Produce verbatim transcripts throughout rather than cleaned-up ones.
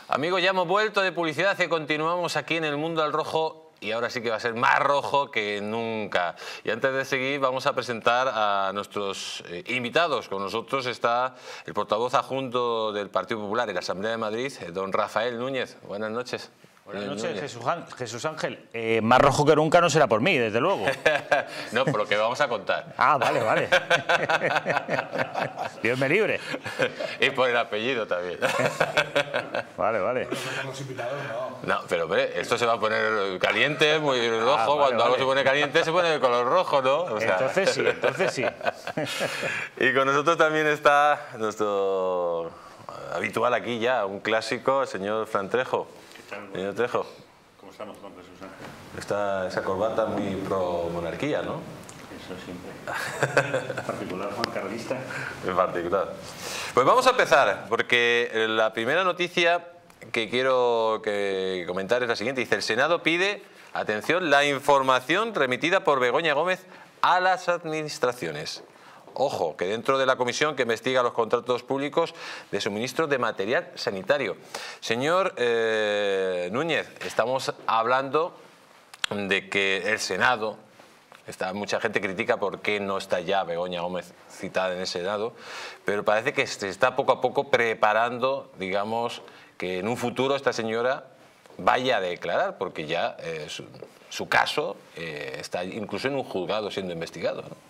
Amigos, ya hemos vuelto de publicidad y continuamos aquí en el Mundo al Rojo. Y ahora sí que va a ser más rojo que nunca. Y antes de seguir vamos a presentar a nuestros eh, invitados. Con nosotros está el portavoz adjunto del Partido Popular en la Asamblea de Madrid, eh, don Rafael Núñez. Buenas noches. Buenas noches, Jesús, Jesús Ángel. Eh, más rojo que nunca no será por mí, desde luego. No, por lo que vamos a contar. Ah, vale, vale. Dios me libre. Y por el apellido también. Vale, vale. No, pero hombre, esto se va a poner caliente, muy rojo. Ah, vale, Cuando vale. algo se pone caliente se pone de color rojo, ¿no? O sea... Entonces sí, entonces sí. Y con nosotros también está nuestro habitual aquí ya, un clásico, el señor Fran Trejo. Señor Trejo. ¿Cómo estamos, don Jesús Ángel? Está esa corbata muy pro monarquía, ¿no? Eso siempre. En particular, Juan Carlista. En particular. Pues vamos a empezar, porque la primera noticia que quiero que comentar es la siguiente. Dice, el Senado pide, atención, la información remitida por Begoña Gómez a las administraciones. Ojo, que dentro de la comisión que investiga los contratos públicos de suministro de material sanitario. Señor eh, Núñez, estamos hablando de que el Senado, está, mucha gente critica por qué no está ya Begoña Gómez citada en el Senado, pero parece que se está poco a poco preparando, digamos, que en un futuro esta señora vaya a declarar, porque ya eh, su, su caso eh, está incluso en un juzgado siendo investigado, ¿no?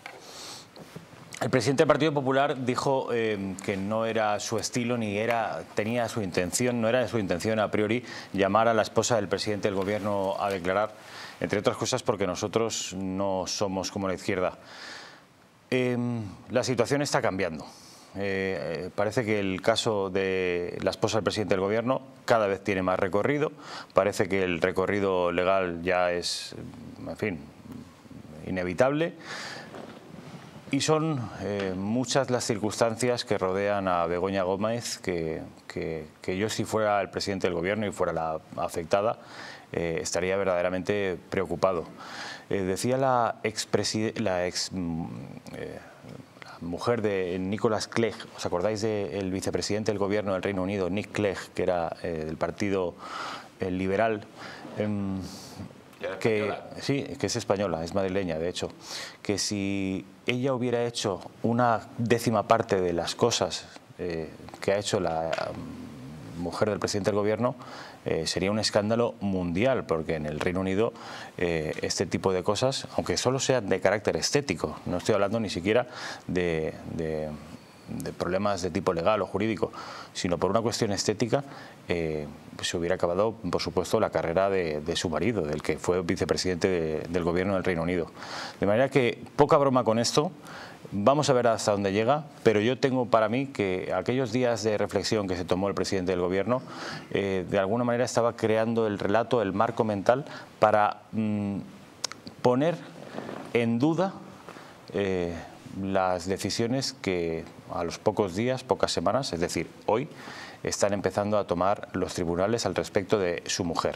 El presidente del Partido Popular dijo eh, que no era su estilo ni era tenía su intención, no era su intención a priori llamar a la esposa del presidente del gobierno a declarar, entre otras cosas porque nosotros no somos como la izquierda. Eh, la situación está cambiando. Eh, eh, parece que el caso de la esposa del presidente del gobierno cada vez tiene más recorrido. Parece que el recorrido legal ya es, en fin, inevitable. Y son eh, muchas las circunstancias que rodean a Begoña Gómez que, que, que yo, si fuera el presidente del gobierno y fuera la afectada, eh, estaría verdaderamente preocupado. Eh, decía la ex, la ex eh, la mujer de Nicholas Clegg, ¿os acordáis del vicepresidente del gobierno del Reino Unido, Nick Clegg, que era eh, del partido eh, liberal? Eh, que sí, que es española, es madrileña, de hecho, que si ella hubiera hecho una décima parte de las cosas eh, que ha hecho la um, mujer del presidente del gobierno, eh, sería un escándalo mundial, porque en el Reino Unido eh, este tipo de cosas, aunque solo sean de carácter estético, no estoy hablando ni siquiera de, de, de problemas de tipo legal o jurídico, sino por una cuestión estética, eh, pues se hubiera acabado, por supuesto, la carrera de, de su marido, del que fue vicepresidente de, del gobierno del Reino Unido. De manera que, poca broma con esto, vamos a ver hasta dónde llega, pero yo tengo para mí que aquellos días de reflexión que se tomó el presidente del gobierno, eh, de alguna manera estaba creando el relato, el marco mental, para mmm, poner en duda eh, las decisiones que a los pocos días, pocas semanas, es decir, hoy, están empezando a tomar los tribunales al respecto de su mujer.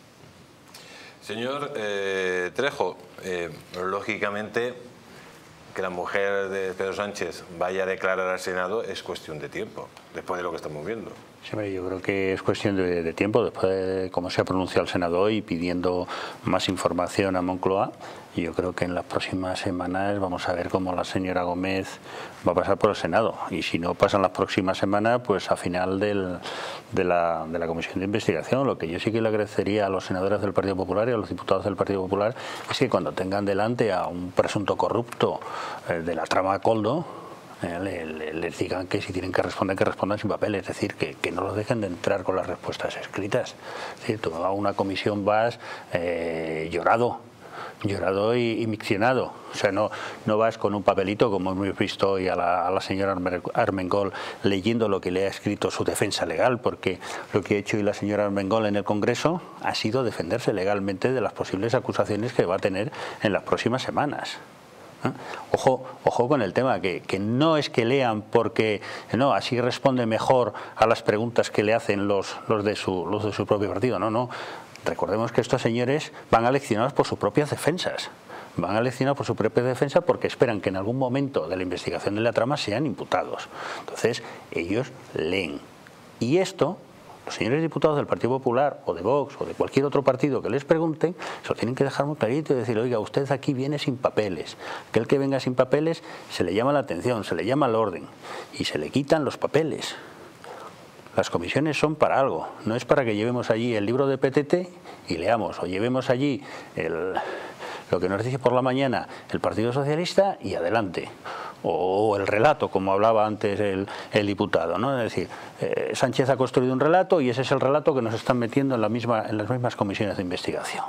Señor eh, Trejo, eh, lógicamente que la mujer de Pedro Sánchez vaya a declarar al Senado es cuestión de tiempo, después de lo que estamos viendo. Sí, yo creo que es cuestión de, de tiempo, después de cómo se ha pronunciado el Senado hoy pidiendo más información a Moncloa. Y yo creo que en las próximas semanas vamos a ver cómo la señora Gómez va a pasar por el Senado. Y si no pasan las próximas semanas, pues a final del, de, la, de la Comisión de Investigación. Lo que yo sí que le agradecería a los senadores del Partido Popular y a los diputados del Partido Popular es que cuando tengan delante a un presunto corrupto eh, de la trama Coldo, Eh, le, le, les digan que si tienen que responder, que respondan sin papel, es decir, que, que no los dejen de entrar con las respuestas escritas. Es decir, tú a una comisión vas eh, llorado, llorado y, y miccionado, o sea, no, no vas con un papelito como hemos visto hoy a la, a la señora Armengol leyendo lo que le ha escrito su defensa legal, porque lo que ha hecho hoy la señora Armengol en el Congreso ha sido defenderse legalmente de las posibles acusaciones que va a tener en las próximas semanas. ¿Eh? Ojo, ojo con el tema, que, que no es que lean porque no, así responde mejor a las preguntas que le hacen los, los, de, su, los de su propio partido. No, no. Recordemos que estos señores van aleccionados por sus propias defensas. Van aleccionados por su propia defensa porque esperan que en algún momento de la investigación de la trama sean imputados. Entonces, ellos leen. Y esto los señores diputados del Partido Popular o de Vox o de cualquier otro partido que les pregunten, se lo tienen que dejar muy clarito y decir, oiga, usted aquí viene sin papeles. Aquel que venga sin papeles se le llama la atención, se le llama al orden y se le quitan los papeles. Las comisiones son para algo, no es para que llevemos allí el libro de P T T y leamos, o llevemos allí el, lo que nos dice por la mañana el Partido Socialista y adelante. O el relato, como hablaba antes el, el diputado, ¿no? Es decir, eh, Sánchez ha construido un relato y ese es el relato que nos están metiendo en, la misma, en las mismas comisiones de investigación.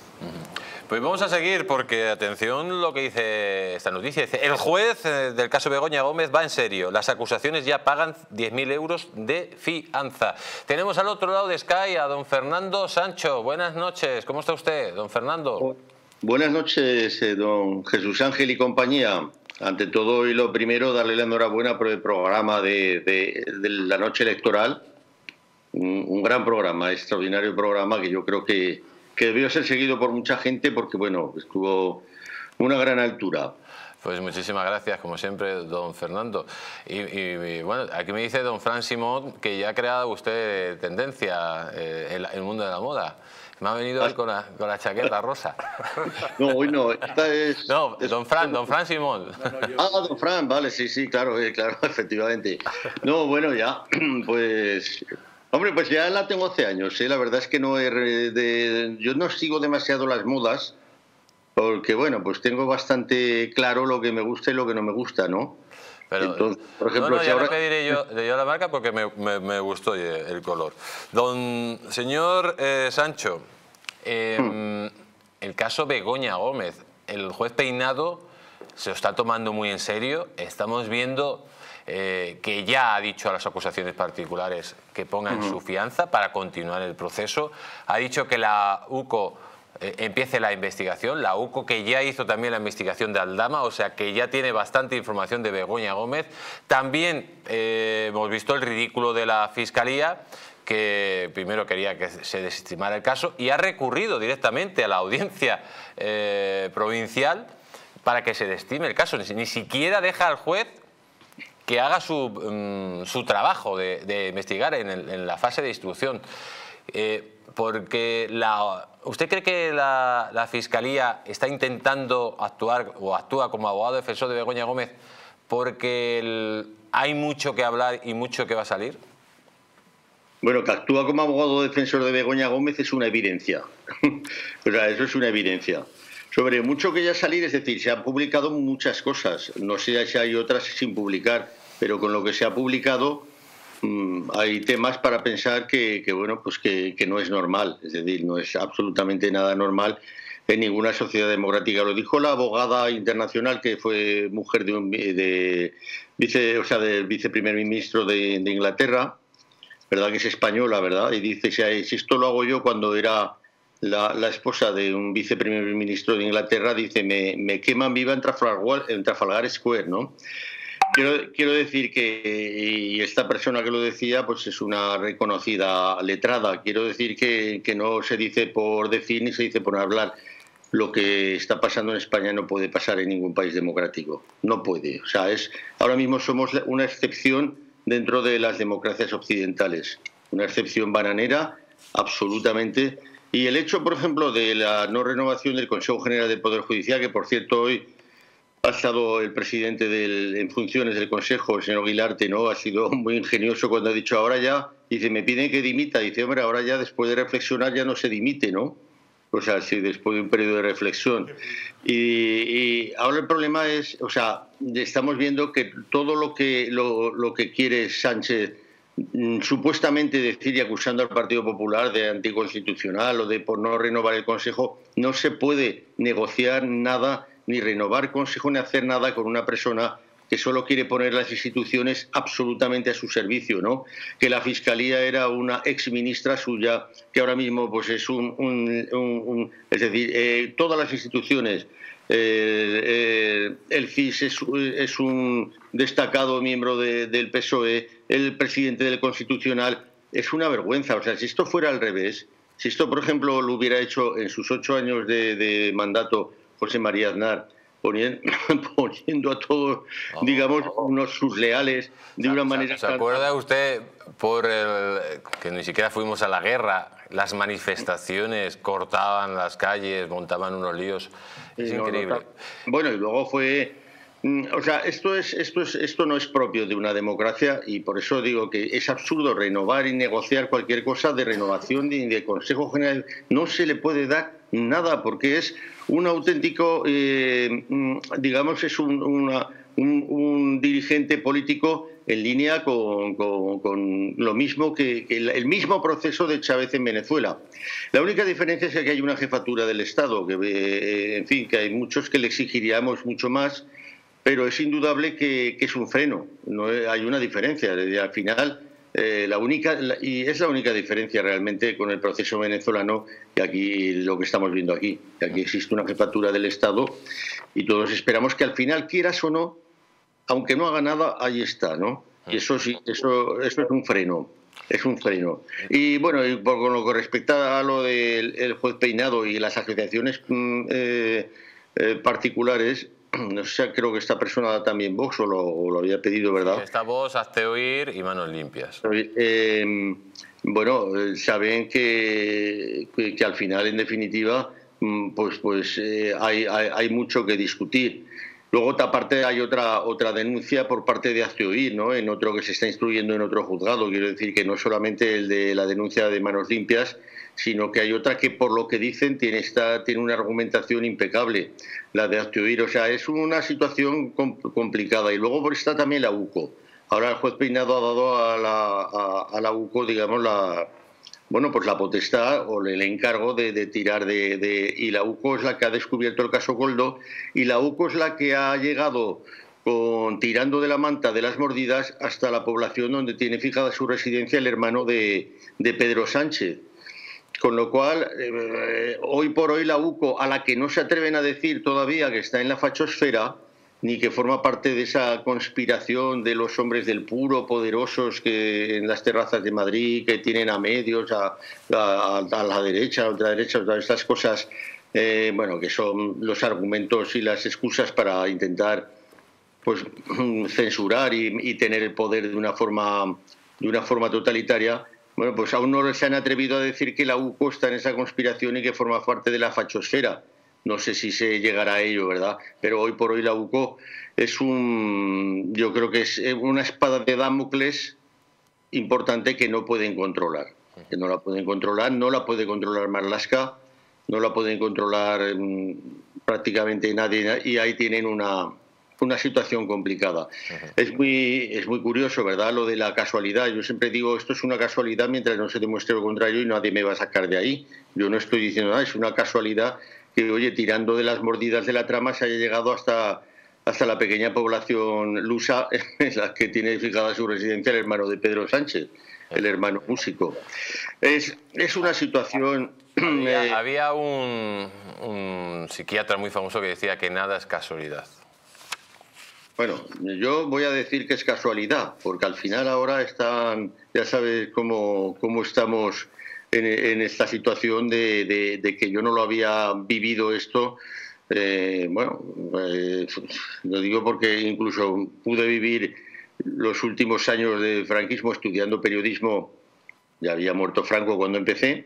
Pues vamos a seguir porque, atención lo que dice esta noticia. Dice, el juez del caso Begoña Gómez va en serio. Las acusaciones ya pagan diez mil euros de fianza. Tenemos al otro lado de Sky a don Fernando Sancho. Buenas noches. ¿Cómo está usted, don Fernando? Buenas noches, eh, don Jesús Ángel y compañía. Ante todo y lo primero, darle la enhorabuena por el programa de, de, de la noche electoral. Un, un gran programa, extraordinario programa que yo creo que, que debió ser seguido por mucha gente porque, bueno, estuvo una gran altura. Pues muchísimas gracias, como siempre, don Fernando. Y, y, y bueno, aquí me dice don Fran Simón que ya ha creado usted tendencia eh, en el mundo de la moda. Me ha venido hoy con la, con la chaqueta rosa. No, hoy no, esta es... No, don Fran, don Fran Simón. Ah, don Fran, vale, sí, sí, claro, eh, claro, efectivamente. No, bueno, ya, pues... Hombre, pues ya la tengo hace años, ¿eh? La verdad es que no he... De, yo no sigo demasiado las modas, porque, bueno, pues tengo bastante claro lo que me gusta y lo que no me gusta, ¿no? Pero, Entonces, por ejemplo, no, no, si ya ahora... no pediré yo, de yo la marca porque me, me, me gustó el color. Don señor eh, Sancho, eh, hmm. el caso Begoña Gómez, el juez Peinado se lo está tomando muy en serio. Estamos viendo eh, que ya ha dicho a las acusaciones particulares que pongan hmm. su fianza para continuar el proceso. Ha dicho que la U C O empiece la investigación, la U C O que ya hizo también la investigación de Aldama, o sea que ya tiene bastante información de Begoña Gómez. También eh, hemos visto el ridículo de la Fiscalía, que primero quería que se desestimara el caso y ha recurrido directamente a la audiencia eh, provincial para que se desestime el caso. Ni, ni siquiera deja al juez que haga su, um, su trabajo de, de investigar en, el, en la fase de instrucción. Eh, porque la... ¿Usted cree que la, la Fiscalía está intentando actuar o actúa como abogado defensor de Begoña Gómez porque el, hay mucho que hablar y mucho que va a salir? Bueno, que actúa como abogado defensor de Begoña Gómez es una evidencia. O sea, eso es una evidencia. Sobre mucho que ya salir, es decir, se han publicado muchas cosas. No sé si hay otras sin publicar, pero con lo que se ha publicado... hay temas para pensar que, que bueno, pues que, que no es normal, es decir, no es absolutamente nada normal en ninguna sociedad democrática. Lo dijo la abogada internacional que fue mujer de un de vice, o sea, del viceprimer ministro de, de Inglaterra, verdad que es española, verdad, y dice si, si esto lo hago yo cuando era la, la esposa de un viceprimer ministro de Inglaterra, dice me, me queman viva en Trafalgar, en Trafalgar Square, ¿no? Quiero, quiero decir que, y esta persona que lo decía, pues es una reconocida letrada. Quiero decir que, que no se dice por decir ni se dice por hablar. Lo que está pasando en España no puede pasar en ningún país democrático. No puede. O sea, es, ahora mismo somos una excepción dentro de las democracias occidentales. Una excepción bananera, absolutamente. Y el hecho, por ejemplo, de la no renovación del Consejo General del Poder Judicial, que por cierto hoy... ha estado el presidente del, en funciones del Consejo, el señor Guilarte, ¿no? Ha sido muy ingenioso cuando ha dicho ahora ya, dice, me piden que dimita. Dice, hombre, ahora ya después de reflexionar ya no se dimite, ¿no? O sea, sí, después de un periodo de reflexión. Y, y ahora el problema es, o sea, estamos viendo que todo lo que, lo, lo que quiere Sánchez mmm, supuestamente decir y acusando al Partido Popular de anticonstitucional o de por no renovar el Consejo, no se puede negociar nada ni renovar consejo ni hacer nada con una persona que solo quiere poner las instituciones absolutamente a su servicio, ¿no? Que la Fiscalía era una exministra suya, que ahora mismo pues es un... un, un, un es decir, eh, todas las instituciones, eh, eh, el C I S es, es un destacado miembro de, del P S O E, el presidente del Constitucional, es una vergüenza. O sea, si esto fuera al revés, si esto, por ejemplo, lo hubiera hecho en sus ocho años de, de mandato José María Aznar, poniendo, poniendo a todos, oh, digamos, unos sus leales de una manera... ¿Se acuerda usted por el, que ni siquiera fuimos a la guerra, las manifestaciones, cortaban las calles, montaban unos líos? Es no, increíble. No, bueno, y luego fue... O sea, esto, es, esto, es, esto no es propio de una democracia y por eso digo que es absurdo renovar y negociar cualquier cosa de renovación de, de Consejo General. No se le puede dar nada porque es un auténtico, eh, digamos, es un, una, un, un dirigente político en línea con, con, con lo mismo que, que el, el mismo proceso de Chávez en Venezuela. La única diferencia es que hay una jefatura del Estado, que eh, en fin, que hay muchos que le exigiríamos mucho más. Pero es indudable que, que es un freno, no hay una diferencia. Al final, eh, la única la, y es la única diferencia realmente con el proceso venezolano que aquí lo que estamos viendo aquí. Que aquí existe una jefatura del Estado y todos esperamos que al final, quieras o no, aunque no haga nada, ahí está, ¿no? Y eso sí, eso, eso es un freno. Es un freno. Y bueno, y por con lo que respecta a lo del el juez Peinado y las asociaciones eh, eh, particulares. O sea, creo que esta persona también Vox o lo, o lo había pedido, ¿verdad? Está Vox, Hazte Oír y Manos Limpias. Eh, bueno, saben que, que, que al final, en definitiva, pues, pues eh, hay, hay, hay mucho que discutir. Luego, aparte, hay otra otra denuncia por parte de Hazte Oír, ¿no? En otro que se está instruyendo en otro juzgado. Quiero decir que no solamente el de la denuncia de Manos Limpias, sino que hay otra que, por lo que dicen, tiene esta tiene una argumentación impecable, la de Hazte Oír. O sea, es una situación complicada. Y luego está también la U C O. Ahora el juez Peinado ha dado a la, a, a la U C O, digamos, la bueno pues la potestad o el encargo de, de tirar de, de... Y la U C O es la que ha descubierto el caso Koldo, y la U C O es la que ha llegado con tirando de la manta de las mordidas hasta la población donde tiene fijada su residencia el hermano de, de Pedro Sánchez. Con lo cual, eh, hoy por hoy la U C O, a la que no se atreven a decir todavía que está en la fachosfera, ni que forma parte de esa conspiración de los hombres del puro, poderosos que en las terrazas de Madrid, que tienen a medios, a, a, a la derecha, a la ultraderecha, todas estas cosas, eh, bueno, que son los argumentos y las excusas para intentar pues censurar y, y tener el poder de una forma, de una forma totalitaria. Bueno, pues aún no se han atrevido a decir que la U C O está en esa conspiración y que forma parte de la fachosfera. No sé si se llegará a ello, ¿verdad? Pero hoy por hoy la U C O es un, yo creo que es una espada de Damocles importante que no pueden controlar. Que no la pueden controlar, no la puede controlar Marlaska, no la pueden controlar mmm, prácticamente nadie, y ahí tienen una... una situación complicada. Uh-huh. Es muy es muy curioso, ¿verdad?, lo de la casualidad. Yo siempre digo, esto es una casualidad mientras no se demuestre lo contrario y nadie me va a sacar de ahí. Yo no estoy diciendo nada, es una casualidad que, oye, tirando de las mordidas de la trama se haya llegado hasta, hasta la pequeña población lusa en la que tiene fijada su residencia el hermano de Pedro Sánchez, el hermano músico. Es, es una situación... Había, eh, había un, un psiquiatra muy famoso que decía que nada es casualidad. Bueno, yo voy a decir que es casualidad, porque al final ahora están, ya sabes cómo, cómo estamos en, en esta situación de, de, de que yo no lo había vivido esto. Eh, bueno, eh, lo digo porque incluso pude vivir los últimos años de franquismo estudiando periodismo. Ya había muerto Franco cuando empecé,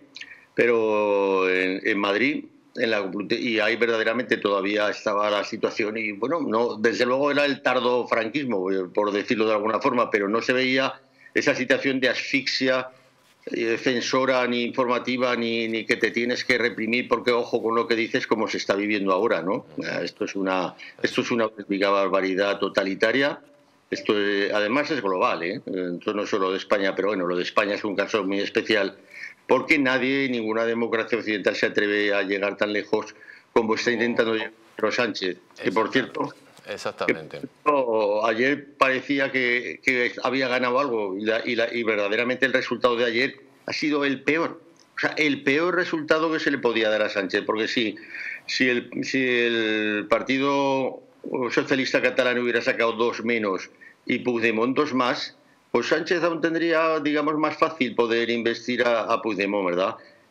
pero en, en Madrid... En la, y ahí verdaderamente todavía estaba la situación y bueno, no, desde luego era el tardo franquismo, por decirlo de alguna forma, pero no se veía esa situación de asfixia eh, censora ni informativa ni, ni que te tienes que reprimir porque ojo con lo que dices como se está viviendo ahora, ¿no? Esto es una esto es una auténtica barbaridad totalitaria. Esto eh, además es global, ¿eh? Esto no solo de España, pero bueno, lo de España es un caso muy especial. Porque nadie, ninguna democracia occidental se atreve a llegar tan lejos como está intentando llegar Pedro Sánchez. Que por cierto, exactamente. Que, oh, ayer parecía que, que había ganado algo y, la, y, la, y verdaderamente el resultado de ayer ha sido el peor. O sea, el peor resultado que se le podía dar a Sánchez. Porque si, si, el, si el Partido Socialista Catalán hubiera sacado dos menos y Puigdemont dos más, pues Sánchez aún tendría, digamos, más fácil poder investir a, a Puigdemont, ¿verdad?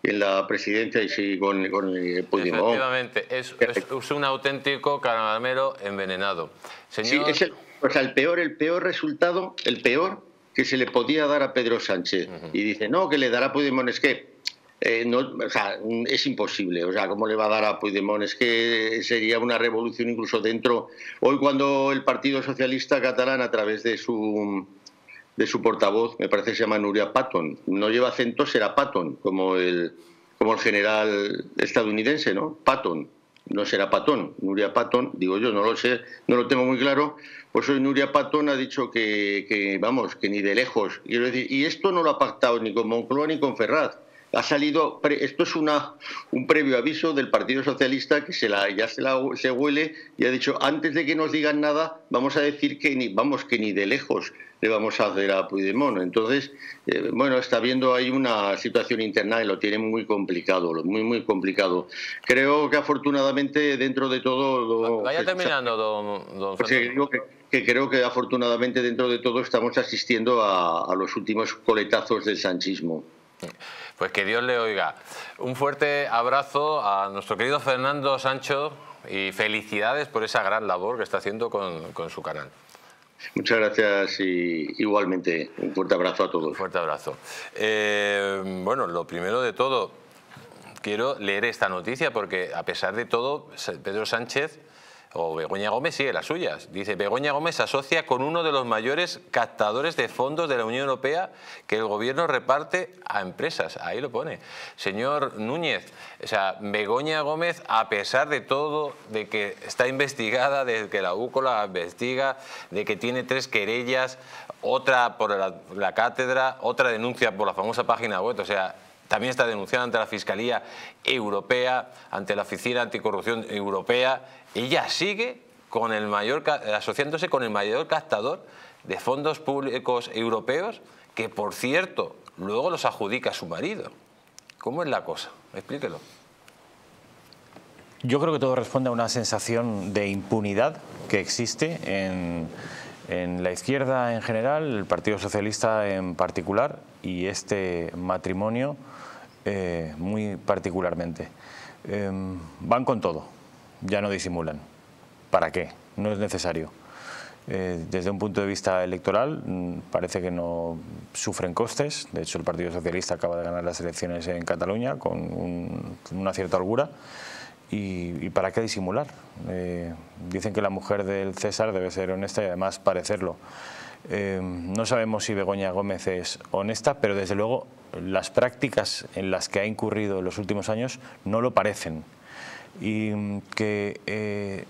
en la presidencia y sí con, con Puigdemont. Efectivamente, es, es, es un auténtico caramelo envenenado. Señor... Sí, es el, o sea, el peor, el peor resultado, el peor que se le podía dar a Pedro Sánchez. Uh-huh. Y dice, no, que le dará a Puigdemont, es que eh, no, o sea, es imposible. O sea, ¿cómo le va a dar a Puigdemont? Es que sería una revolución incluso dentro. Hoy cuando el Partido Socialista Catalán, a través de su... de su portavoz, me parece que se llama Nuria Patton, no lleva acento, será Patton, como el, como el general estadounidense, ¿no? Patton, no será Patton, Nuria Patton, digo yo, no lo sé, no lo tengo muy claro, pues hoy Nuria Patton ha dicho que, que vamos, que ni de lejos, quiero decir, y esto no lo ha pactado ni con Moncloa ni con Ferraz. Ha salido, esto es una, un previo aviso del Partido Socialista que se la, ya se, la, se huele y ha dicho, antes de que nos digan nada, vamos a decir que ni, vamos, que ni de lejos le vamos a hacer a Puigdemont. Entonces, eh, bueno, está viendo ahí una situación interna y lo tiene muy complicado, muy, muy complicado. Creo que afortunadamente dentro de todo... Lo, Vaya terminando, don, don pues digo que, que creo que afortunadamente dentro de todo estamos asistiendo a, a los últimos coletazos del sanchismo. Pues que Dios le oiga. Un fuerte abrazo a nuestro querido Fernando Sancho y felicidades por esa gran labor que está haciendo con, con su canal. Muchas gracias y igualmente un fuerte abrazo a todos. Un fuerte abrazo. Eh, bueno, lo primero de todo, quiero leer esta noticia porque a pesar de todo, Pedro Sánchez o Begoña Gómez sigue las suyas. Dice, Begoña Gómez se asocia con uno de los mayores captadores de fondos de la Unión Europea que el gobierno reparte a empresas. Ahí lo pone. Señor Núñez, o sea, Begoña Gómez, a pesar de todo, de que está investigada, de que la UCO la investiga, de que tiene tres querellas, otra por la, la cátedra, otra denuncia por la famosa página web, o sea, también está denunciada ante la Fiscalía Europea, ante la Oficina Anticorrupción Europea. Ella sigue con el mayor, asociándose con el mayor captador de fondos públicos europeos, que por cierto, luego los adjudica a su marido. ¿Cómo es la cosa? Explíquelo. Yo creo que todo responde a una sensación de impunidad que existe en, en la izquierda en general, el Partido Socialista en particular, y este matrimonio eh, muy particularmente. Eh, van con todo, ya no disimulan. ¿Para qué? No es necesario. Eh, desde un punto de vista electoral parece que no sufren costes. De hecho, el Partido Socialista acaba de ganar las elecciones en Cataluña con un, una cierta holgura. ¿Y, y para qué disimular? Eh, dicen que la mujer del César debe ser honesta y además parecerlo. Eh, no sabemos si Begoña Gómez es honesta, pero desde luego las prácticas en las que ha incurrido en los últimos años no lo parecen. Y que eh,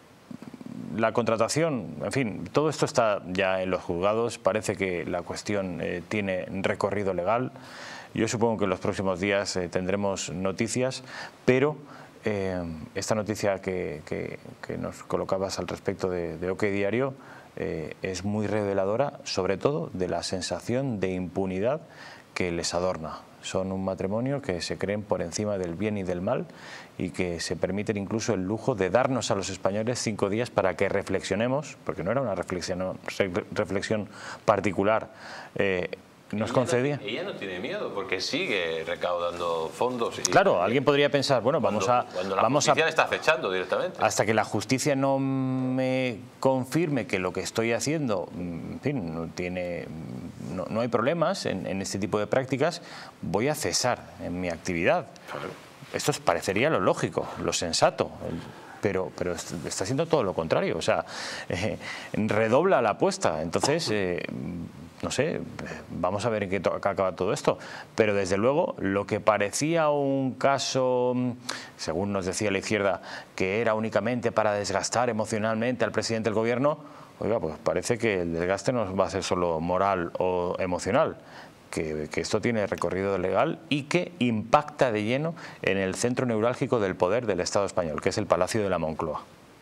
la contratación, en fin, todo esto está ya en los juzgados, parece que la cuestión eh, tiene recorrido legal. Yo supongo que en los próximos días eh, tendremos noticias, pero eh, esta noticia que, que, que nos colocabas al respecto de, de OK Diario eh, es muy reveladora, sobre todo de la sensación de impunidad que les adorna. Son un matrimonio que se creen por encima del bien y del mal y que se permiten incluso el lujo de darnos a los españoles cinco días para que reflexionemos, porque no era una reflexión, reflexión particular, eh, nos ella concedía. No, ella no tiene miedo porque sigue recaudando fondos. Y, claro, alguien podría pensar, bueno, cuando, vamos a... Cuando la vamos justicia a, le está acechando directamente. Hasta que la justicia no me confirme que lo que estoy haciendo, en fin, no, tiene, no, no hay problemas en, en este tipo de prácticas, voy a cesar en mi actividad. Claro. Esto parecería lo lógico, lo sensato. Pero, pero está siendo todo lo contrario, o sea, eh, redobla la apuesta. Entonces, eh, no sé, vamos a ver en qué acaba todo esto. Pero desde luego, lo que parecía un caso, según nos decía la izquierda, que era únicamente para desgastar emocionalmente al presidente del gobierno, oiga, pues parece que el desgaste no va a ser solo moral o emocional. Que, que esto tiene recorrido legal y que impacta de lleno en el centro neurálgico del poder del Estado español, que es el Palacio de la Moncloa.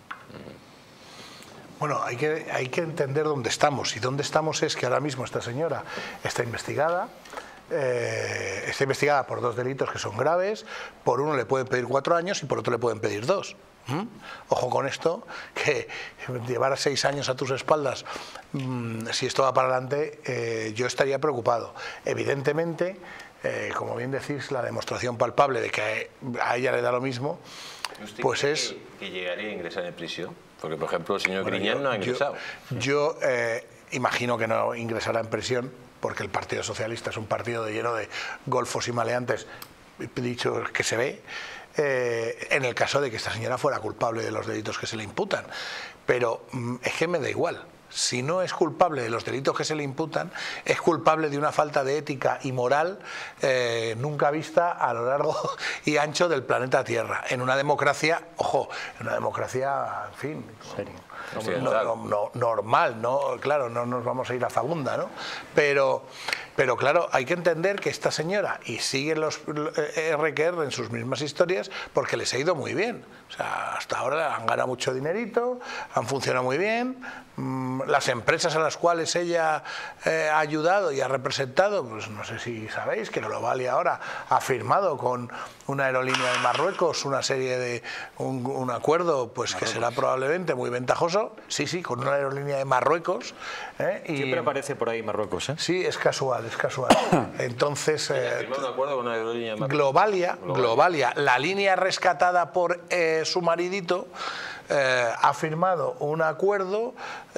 Bueno, hay que, hay que entender dónde estamos, y dónde estamos es que ahora mismo esta señora está investigada, eh, está investigada por dos delitos que son graves, por uno le pueden pedir cuatro años y por otro le pueden pedir dos. ¿Mm? Ojo con esto, que llevar a seis años a tus espaldas, mmm, si esto va para adelante, eh, yo estaría preocupado. Evidentemente, eh, como bien decís, la demostración palpable de que a ella le da lo mismo, pues es... Que, que llegaría a ingresar en prisión? Porque, por ejemplo, el señor Bueno, Griñán yo, no ha ingresado. Yo, yo eh, imagino que no ingresará en prisión, porque el Partido Socialista es un partido lleno de golfos y maleantes, dicho que se ve, eh, en el caso de que esta señora fuera culpable de los delitos que se le imputan. Pero mm, es que me da igual. Si no es culpable de los delitos que se le imputan, es culpable de una falta de ética y moral eh, nunca vista a lo largo y ancho del planeta Tierra. En una democracia, ojo, en una democracia, en fin, serio. No, no, no, normal, ¿no? Claro, no nos vamos a ir a Fagunda, ¿no? Pero, pero claro, hay que entender que esta señora, y siguen los R que R en sus mismas historias, porque les ha ido muy bien. O sea, hasta ahora han ganado mucho dinerito, han funcionado muy bien. Las empresas a las cuales ella eh, ha ayudado y ha representado, pues no sé si sabéis que Globalia ahora ha firmado con una aerolínea de Marruecos una serie de un, un acuerdo, pues Marruecos, que será probablemente muy ventajoso. Sí, sí, con una aerolínea de Marruecos. ¿eh? Y, siempre aparece por ahí Marruecos, ¿eh? Sí, es casual, es casual. Entonces, eh, un acuerdo con una aerolínea de Marruecos. Globalia, Globalia, la línea rescatada por eh, su maridito. Eh, ha firmado un acuerdo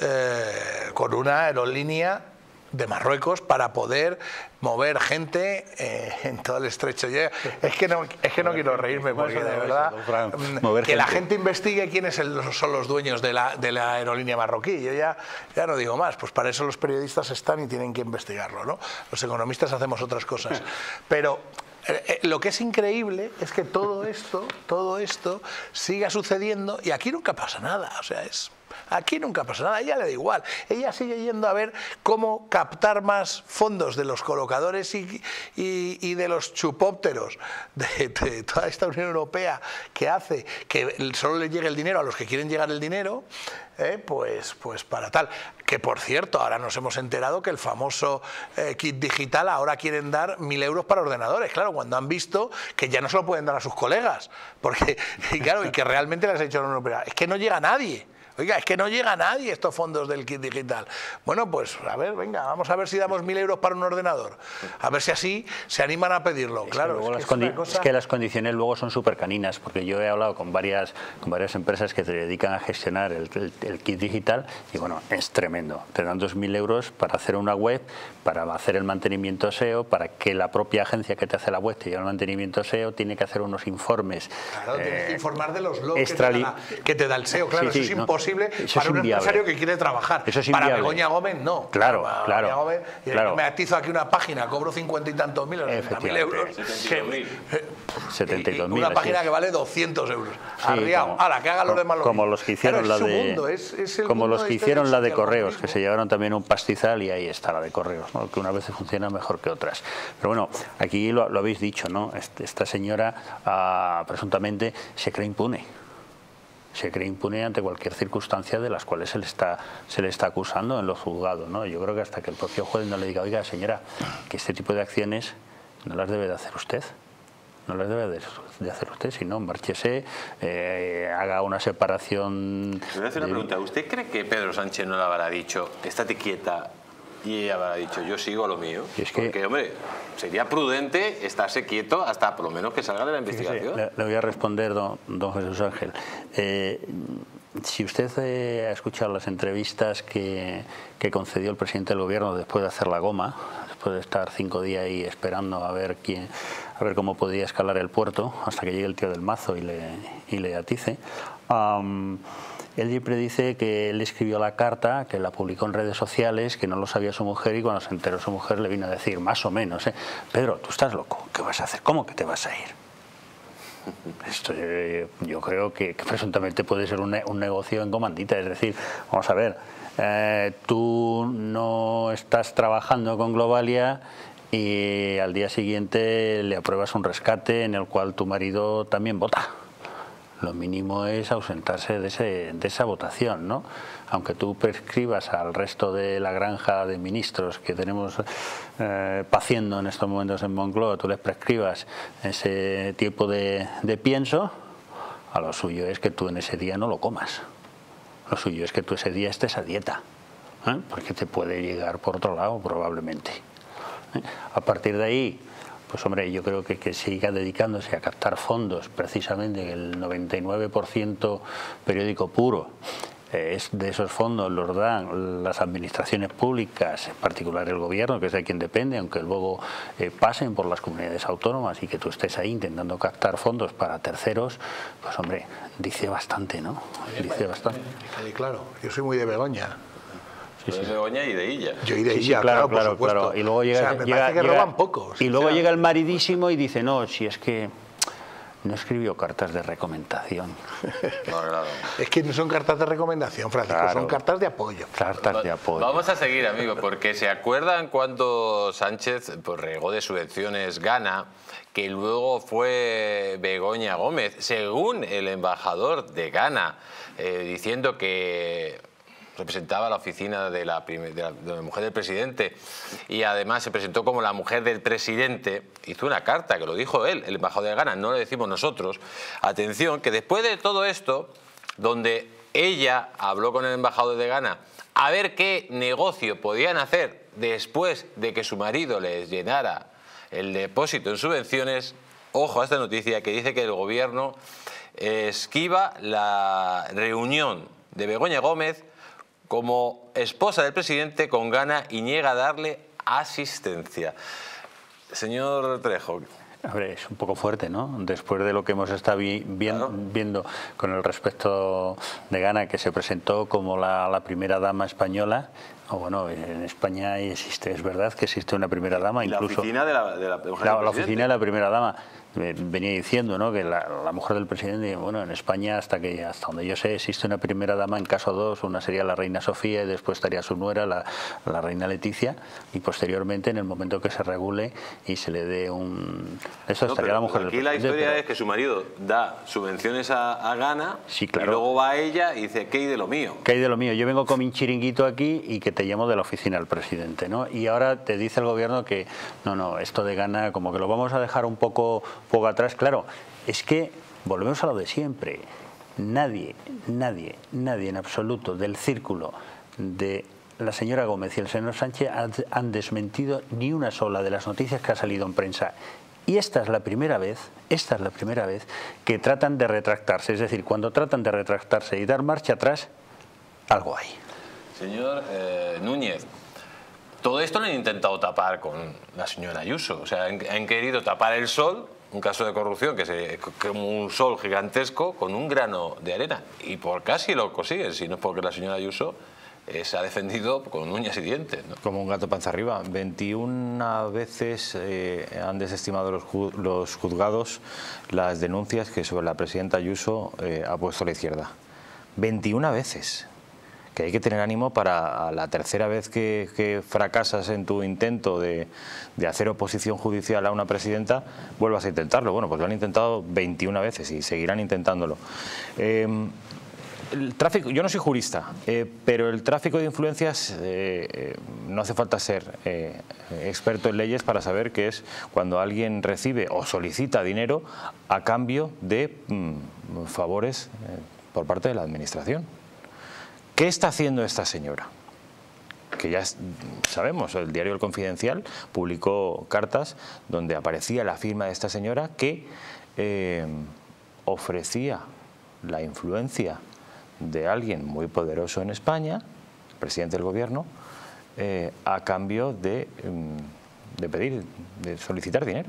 eh, con una aerolínea de Marruecos para poder mover gente eh, en todo el estrecho. Yo, es que no, es que no quiero reírme porque de verdad que la gente investigue quiénes son los dueños de la, de la aerolínea marroquí. Yo ya, ya no digo más, pues para eso los periodistas están y tienen que investigarlo, ¿no? Los economistas hacemos otras cosas. Pero Eh, lo que es increíble es que todo esto, todo esto siga sucediendo y aquí nunca pasa nada. O sea, es... Aquí nunca pasa nada, a ella le da igual. Ella sigue yendo a ver cómo captar más fondos de los colocadores y, y, y de los chupópteros de, de toda esta Unión Europea, que hace que solo le llegue el dinero a los que quieren llegar el dinero, eh, pues, pues para tal. Que por cierto, ahora nos hemos enterado que el famoso eh, kit digital ahora quieren dar mil euros para ordenadores. Claro, cuando han visto que ya no se lo pueden dar a sus colegas. Porque, y claro, y que realmente les ha dicho la Unión Europea, es que no llega nadie. Oiga, es que no llega a nadie estos fondos del kit digital. Bueno, pues a ver, venga, vamos a ver si damos mil euros para un ordenador. A ver si así se animan a pedirlo. Es claro, que es, las que es, cosa... es que las condiciones luego son súper caninas, porque yo he hablado con varias, con varias empresas que se dedican a gestionar el, el, el kit digital y bueno, es tremendo. Te dan dos mil euros para hacer una web, para hacer el mantenimiento S E O, para que la propia agencia que te hace la web te lleve el mantenimiento S E O, tiene que hacer unos informes. Claro, eh, tienes que informar de los logs extra... que, te da, que te da el S E O. Claro, sí, sí, eso es no, imposible eso para es un empresario que quiere trabajar. Eso es para Begoña Gómez no. Claro, para claro. Begoña Gómez, claro. Me atizo aquí una página, cobro cincuenta y tantos mil, mil euros. setenta y dos mil. Una página que vale doscientos euros. Sí, Arriado, como, ala, que haga lo demás lo como mismo. los que hicieron claro, la de mundo, es, es como los que hicieron la de correos, que se lleva llevaron también un pastizal y ahí está la de correos, ¿no? Que unas veces funciona mejor que otras. Pero bueno, aquí lo, lo habéis dicho, ¿no? Esta señora uh, presuntamente se cree impune. Se cree impune ante cualquier circunstancia de las cuales se le está se le está acusando en los juzgados, ¿no? Yo creo que hasta que el propio juez no le diga, oiga, señora, que este tipo de acciones no las debe de hacer usted. No las debe de, de hacer usted, sino márchese, eh, haga una separación. Le voy a hacer una de... pregunta. ¿Usted cree que Pedro Sánchez no le habrá dicho, estate quieta, y ella habrá dicho, yo sigo a lo mío? Es que... Porque, hombre, sería prudente estarse quieto hasta por lo menos que salga de la investigación. Sí, sí. Le, le voy a responder, don, don Jesús Ángel. Eh, si usted eh, ha escuchado las entrevistas que, que concedió el presidente del gobierno después de hacer la goma, después de estar cinco días ahí esperando a ver quién, a ver cómo podía escalar el puerto hasta que llegue el tío del mazo y le, y le atice, um, él siempre dice que él escribió la carta, que la publicó en redes sociales, que no lo sabía su mujer y cuando se enteró su mujer le vino a decir, más o menos, ¿eh? Pedro, tú estás loco, ¿qué vas a hacer? ¿Cómo que te vas a ir? Esto, eh, yo creo que, que presuntamente puede ser un, ne un negocio en comandita, es decir, vamos a ver, eh, tú no estás trabajando con Globalia y al día siguiente le apruebas un rescate en el cual tu marido también vota. Lo mínimo es ausentarse de, ese, de esa votación, ¿no? Aunque tú prescribas al resto de la granja de ministros que tenemos eh, paciendo en estos momentos en Moncloa, tú les prescribas ese tipo de, de pienso, a lo suyo es que tú en ese día no lo comas. Lo suyo es que tú ese día estés a dieta, ¿eh? Porque te puede llegar por otro lado probablemente. ¿eh? A partir de ahí, pues hombre, yo creo que que siga dedicándose a captar fondos, precisamente el noventa y nueve por ciento periódico puro, es de esos fondos los dan las administraciones públicas, en particular el gobierno, que es de quien depende, aunque luego eh, pasen por las comunidades autónomas y que tú estés ahí intentando captar fondos para terceros, pues hombre, dice bastante, ¿no? Dice bastante. Sí, claro, yo soy muy de Begoña. Sí, sí. De Begoña y de ella. Yo y de Sí, sí, ella, claro, claro, claro, por supuesto. claro. Y luego llega, o sea, me llega, parece que llega, roban pocos. Y luego o sea, llega el maridísimo y dice, no, si es que no escribió cartas de recomendación. No, claro. Es que no son cartas de recomendación, Francisco, Claro. son cartas de apoyo. Cartas de apoyo. Vamos a seguir, amigos, porque ¿se acuerdan cuando Sánchez pues, regó de subvenciones Ghana, que luego fue Begoña Gómez, según el embajador de Ghana, eh, diciendo que representaba la oficina de la, de, la, de la mujer del presidente y además se presentó como la mujer del presidente? Hizo una carta, que lo dijo él, el embajador de Ghana, no lo decimos nosotros. Atención, que después de todo esto, donde ella habló con el embajador de Ghana a ver qué negocio podían hacer después de que su marido les llenara el depósito en subvenciones, ojo a esta noticia que dice que el gobierno esquiva la reunión de Begoña Gómez como esposa del presidente con Ghana y niega a darle asistencia. Señor Trejo. Hombre, es un poco fuerte, ¿no? Después de lo que hemos estado vi bien, claro. viendo con el respecto de Ghana, que se presentó como la, la primera dama española. O bueno, en España existe, es verdad que existe una primera dama. ¿Y incluso la oficina de la, de la, de la, la oficina de la primera dama. Venía diciendo, ¿no?, que la, la mujer del presidente, bueno, en España hasta que hasta donde yo sé existe una primera dama en caso dos, una sería la reina Sofía y después estaría su nuera, la, la reina Leticia, y posteriormente en el momento que se regule y se le dé un... Eso no, estaría la mujer del presidente. Aquí la historia pero... es que su marido da subvenciones a, a Ghana, sí, claro. Y luego va a ella y dice, ¿qué hay de lo mío? ¿Qué hay de lo mío? Yo vengo con mi chiringuito aquí y que te llamo de la oficina del presidente, ¿no? Y ahora te dice el gobierno que no, no, esto de Ghana como que lo vamos a dejar un poco, poco atrás. Claro, es que volvemos a lo de siempre. Nadie, nadie, nadie en absoluto del círculo de la señora Gómez y el señor Sánchez han desmentido ni una sola de las noticias que ha salido en prensa. Y esta es la primera vez, esta es la primera vez que tratan de retractarse. Es decir, cuando tratan de retractarse y dar marcha atrás, algo hay. Señor eh, Núñez, todo esto lo han intentado tapar con la señora Ayuso. O sea, han, han querido tapar el sol, un caso de corrupción que es como un sol gigantesco con un grano de arena. Y por casi lo consiguen, si no es porque la señora Ayuso eh, se ha defendido con uñas y dientes, ¿no? Como un gato panza arriba. veintiuna veces eh, han desestimado los, ju los juzgados las denuncias que sobre la presidenta Ayuso eh, ha puesto la izquierda. veintiuna veces. Que hay que tener ánimo para a la tercera vez que, que fracasas en tu intento de, de hacer oposición judicial a una presidenta, vuelvas a intentarlo. Bueno, pues lo han intentado veintiuna veces y seguirán intentándolo. Eh, el tráfico, yo no soy jurista, eh, pero el tráfico de influencias eh, eh, no hace falta ser eh, experto en leyes para saber que es cuando alguien recibe o solicita dinero a cambio de mm, favores eh, por parte de la administración. ¿Qué está haciendo esta señora? Que ya sabemos, el diario El Confidencial publicó cartas donde aparecía la firma de esta señora que eh, ofrecía la influencia de alguien muy poderoso en España, el presidente del gobierno, eh, a cambio de, de pedir, de solicitar dinero.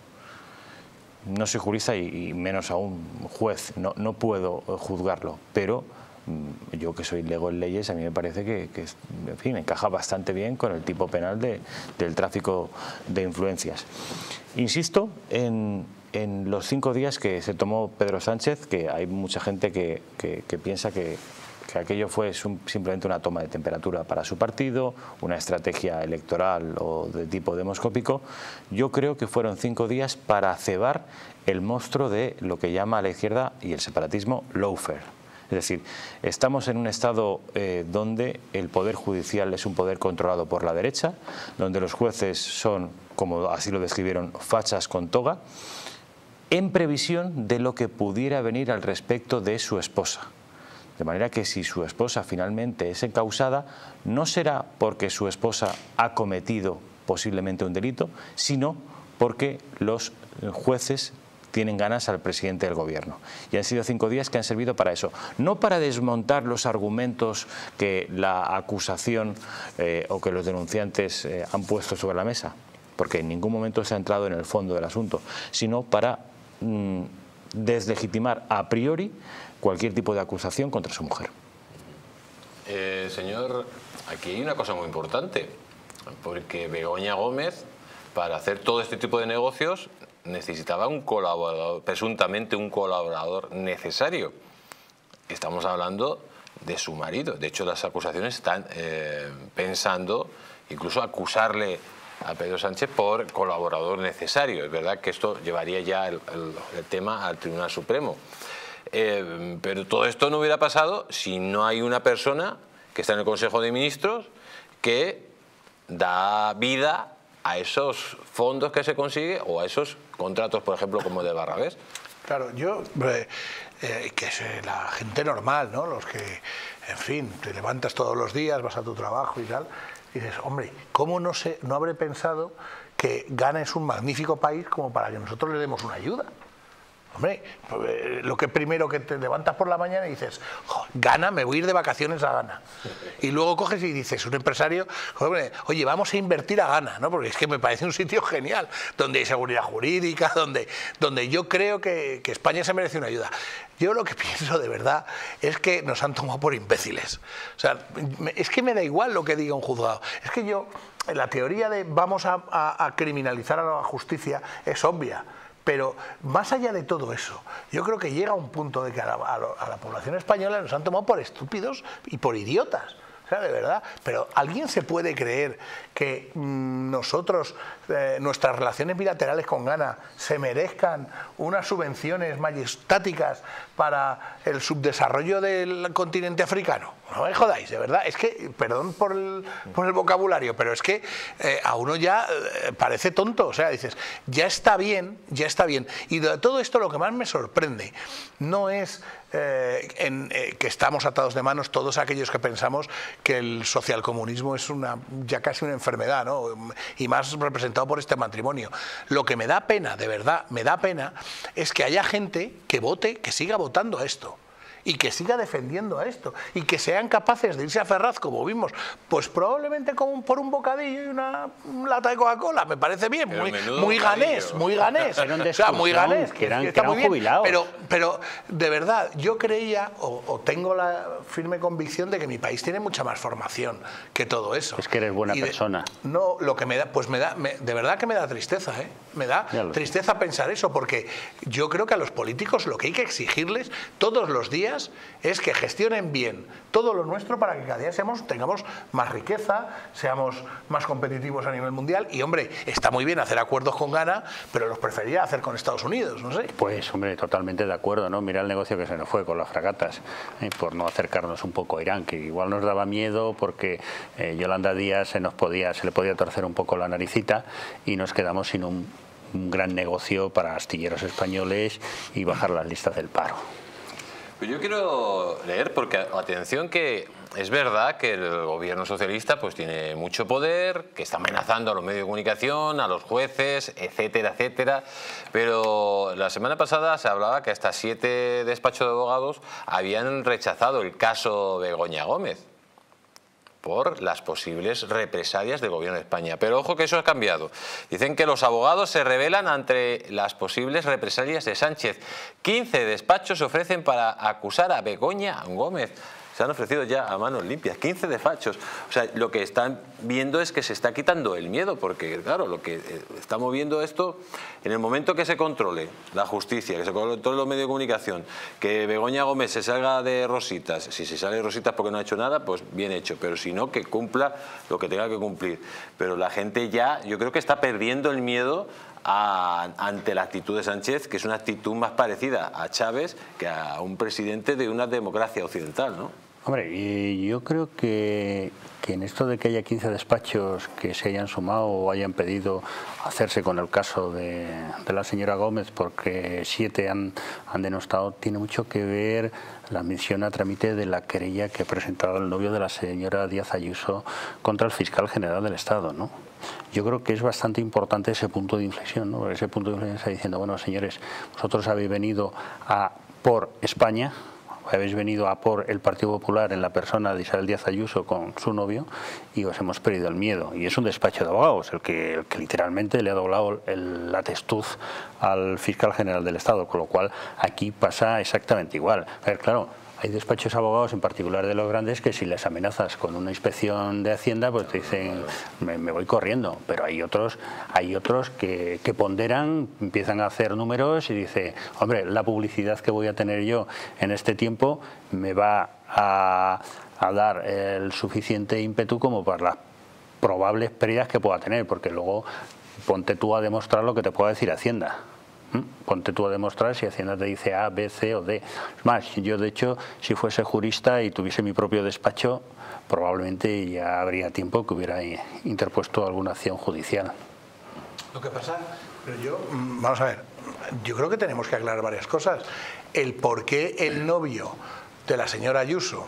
No soy jurista y, y menos aún juez, no, no puedo juzgarlo, pero yo que soy lego en leyes, a mí me parece que, que en fin, encaja bastante bien con el tipo penal de, del tráfico de influencias. Insisto en, en los cinco días que se tomó Pedro Sánchez, que hay mucha gente que, que, que piensa que, que aquello fue simplemente una toma de temperatura para su partido, una estrategia electoral o de tipo demoscópico. Yo creo que fueron cinco días para cebar el monstruo de lo que llama a la izquierda y el separatismo lawfare. Es decir, estamos en un estado eh, donde el poder judicial es un poder controlado por la derecha, donde los jueces son, como así lo describieron, fachas con toga, en previsión de lo que pudiera venir al respecto de su esposa. De manera que si su esposa finalmente es encausada, no será porque su esposa ha cometido posiblemente un delito, sino porque los jueces tienen ganas al presidente del gobierno. Y han sido cinco días que han servido para eso. No para desmontar los argumentos que la acusación eh, o que los denunciantes eh, han puesto sobre la mesa, porque en ningún momento se ha entrado en el fondo del asunto, sino para mm, deslegitimar a priori cualquier tipo de acusación contra su mujer. Eh, señor, aquí hay una cosa muy importante, porque Begoña Gómez, para hacer todo este tipo de negocios, necesitaba un colaborador, presuntamente un colaborador necesario. Estamos hablando de su marido. De hecho, las acusaciones están eh, pensando incluso acusarle a Pedro Sánchez por colaborador necesario. Es verdad que esto llevaría ya el, el, el tema al Tribunal Supremo. Eh, pero todo esto no hubiera pasado si no hay una persona que está en el Consejo de Ministros que da vida a esos fondos que se consigue o a esos contratos, por ejemplo, como de Barrabés. Claro, yo, eh, eh, que es la gente normal, ¿no? Los que, en fin, te levantas todos los días, vas a tu trabajo y tal, y dices, hombre, ¿cómo no, sé, no habré pensado que Ghana es un magnífico país como para que nosotros le demos una ayuda? Hombre, lo que primero que te levantas por la mañana y dices, oh, Ghana, me voy a ir de vacaciones a Ghana. Y luego coges y dices, un empresario, oye, vamos a invertir a Ghana, ¿no? Porque es que me parece un sitio genial, donde hay seguridad jurídica, donde, donde yo creo que, que España se merece una ayuda. Yo lo que pienso de verdad es que nos han tomado por imbéciles. O sea, es que me da igual lo que diga un juzgado. Es que yo, la teoría de vamos a, a, a criminalizar a la justicia es obvia. Pero más allá de todo eso, yo creo que llega un punto de que a la, a la, a la población española nos han tomado por estúpidos y por idiotas. O sea, de verdad. Pero ¿alguien se puede creer que mmm, nosotros, eh, nuestras relaciones bilaterales con Ghana, se merezcan unas subvenciones majestáticas para el subdesarrollo del continente africano? No me jodáis, de verdad. Es que, perdón por el, por el vocabulario, pero es que eh, a uno ya eh, parece tonto. O sea, dices, ya está bien, ya está bien. Y de todo esto lo que más me sorprende no es eh, en, eh, que estamos atados de manos todos aquellos que pensamos que el socialcomunismo es una, ya casi una enfermedad, ¿no? Y más representado por este matrimonio. Lo que me da pena, de verdad, me da pena, es que haya gente que vote, que siga votando a esto. Y que siga defendiendo a esto, y que sean capaces de irse a Ferraz, como vimos, pues probablemente con, por un bocadillo y una lata de Coca-Cola, me parece bien, muy, muy ganés, muy ganés, o sea, muy ganés, que, que, eran, que está que muy bien, jubilados. Pero, pero de verdad, yo creía, o, o tengo la firme convicción de que mi país tiene mucha más formación que todo eso. Es que eres buena de, persona. No, lo que me da, pues me da, me, de verdad que me da tristeza, ¿eh? Me da tristeza pensar eso, porque yo creo que a los políticos lo que hay que exigirles todos los días es que gestionen bien todo lo nuestro para que cada día seamos, tengamos más riqueza, seamos más competitivos a nivel mundial. Y hombre, está muy bien hacer acuerdos con Ghana, pero los preferiría hacer con Estados Unidos, no sé. Pues hombre, totalmente de acuerdo, ¿no? Mira el negocio que se nos fue con las fragatas, ¿eh? Por no acercarnos un poco a Irán, que igual nos daba miedo porque eh, Yolanda Díaz se nos podía, se le podía torcer un poco la naricita y nos quedamos sin un, un gran negocio para astilleros españoles y bajar las listas del paro. Pues yo quiero leer, porque atención que es verdad que el gobierno socialista pues tiene mucho poder, que está amenazando a los medios de comunicación, a los jueces, etcétera, etcétera, pero la semana pasada se hablaba que hasta siete despachos de abogados habían rechazado el caso Begoña Gómez por las posibles represalias del gobierno de España. Pero ojo que eso ha cambiado. Dicen que los abogados se rebelan ante las posibles represalias de Sánchez. quince despachos se ofrecen para acusar a Begoña Gómez. Se han ofrecido ya a manos limpias, quince despachos. O sea, lo que están viendo es que se está quitando el miedo, porque claro, lo que estamos viendo esto, en el momento que se controle la justicia, que se controle los medios de comunicación, que Begoña Gómez se salga de rositas, si se sale de rositas porque no ha hecho nada, pues bien hecho, pero si no, que cumpla lo que tenga que cumplir. Pero la gente ya, yo creo que está perdiendo el miedo A, ante la actitud de Sánchez, que es una actitud más parecida a Chávez que a un presidente de una democracia occidental, ¿no? Hombre, y yo creo que, que en esto de que haya quince despachos que se hayan sumado o hayan pedido hacerse con el caso de, de la señora Gómez porque siete han, han denostado, tiene mucho que ver la admisión a trámite de la querella que ha presentado el novio de la señora Díaz Ayuso contra el fiscal general del Estado, ¿no? Yo creo que es bastante importante ese punto de inflexión, ¿no? Ese punto de inflexión está diciendo, bueno, señores, vosotros habéis venido a por España, habéis venido a por el Partido Popular en la persona de Isabel Díaz Ayuso con su novio y os hemos perdido el miedo. Y es un despacho de abogados el que, el que literalmente le ha doblado el, la testuz al fiscal general del Estado, con lo cual aquí pasa exactamente igual. A ver, claro, hay despachos abogados, en particular de los grandes, que si les amenazas con una inspección de Hacienda, pues te dicen, me, me voy corriendo. Pero hay otros hay otros que, que ponderan, empiezan a hacer números y dice, hombre, la publicidad que voy a tener yo en este tiempo me va a, a dar el suficiente ímpetu como para las probables pérdidas que pueda tener, porque luego ponte tú a demostrar lo que te pueda decir Hacienda. Ponte tú a demostrar si Hacienda te dice A, B, C o D. Es más, yo de hecho, si fuese jurista y tuviese mi propio despacho, probablemente ya habría tiempo que hubiera interpuesto alguna acción judicial. Lo que pasa, pero yo, vamos a ver, yo creo que tenemos que aclarar varias cosas. El por qué el novio de la señora Ayuso